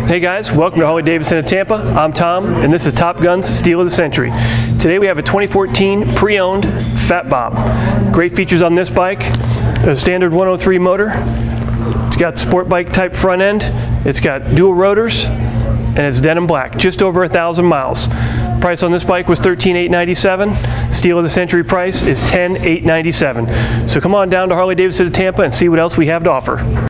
Hey guys, welcome to Harley Davidson of Tampa. I'm Tom, and this is Top Gun's Steal of the Century. Today we have a 2014 pre-owned Fat Bob. Great features on this bike: a standard 103 motor. It's got sport bike type front end. It's got dual rotors, and it's denim black. Just over 1,000 miles. Price on this bike was $13,897. Steal of the Century price is $10,897. So come on down to Harley Davidson of Tampa and see what else we have to offer.